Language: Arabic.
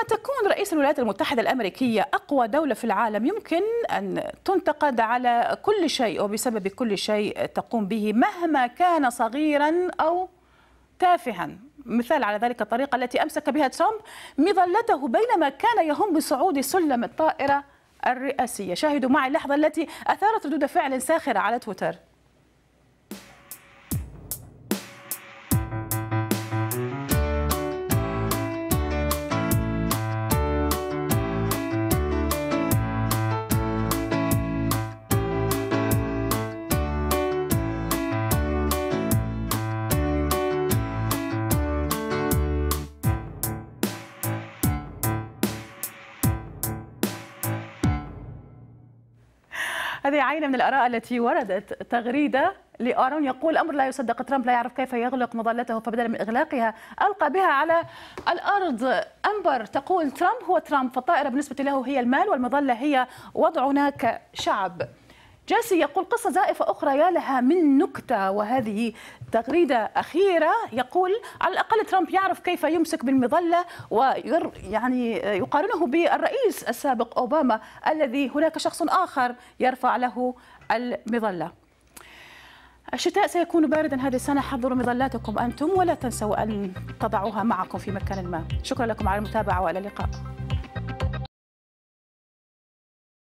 تكون رئيس الولايات المتحدة الأمريكية أقوى دولة في العالم يمكن أن تنتقد على كل شيء وبسبب كل شيء تقوم به مهما كان صغيرا أو تافها. مثال على ذلك الطريقة التي أمسك بها ترامب مظلته بينما كان يهم بصعود سلم الطائرة الرئاسية. شاهدوا معي اللحظة التي أثارت ردود فعل ساخرة على تويتر. هذه عينة من الآراء التي وردت. تغريدة لآرون يقول: أمر لا يصدق، ترامب لا يعرف كيف يغلق مظلته فبدلا من إغلاقها ألقى بها على الأرض. أمبر تقول: ترامب هو ترامب، فالطائرة بالنسبة له هي المال والمظلة هي وضعنا كشعب. جاسي يقول: قصة زائفة أخرى يا لها من نكتة. وهذه تغريدة أخيرة يقول: على الأقل ترامب يعرف كيف يمسك بالمظلة، ويعني يقارنه بالرئيس السابق أوباما الذي هناك شخص آخر يرفع له المظلة. الشتاء سيكون باردا هذه السنة، حضروا مظلاتكم أنتم ولا تنسوا أن تضعوها معكم في مكان ما. شكرا لكم على المتابعة وإلى اللقاء.